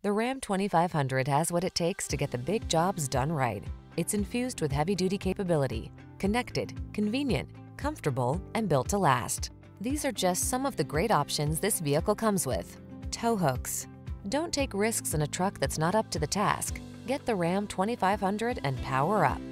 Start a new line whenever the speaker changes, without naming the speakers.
The Ram 2500 has what it takes to get the big jobs done right. It's infused with heavy-duty capability, connected, convenient, comfortable, and built to last. These are just some of the great options this vehicle comes with: tow hooks. Don't take risks in a truck that's not up to the task. Get the Ram 2500 and power up.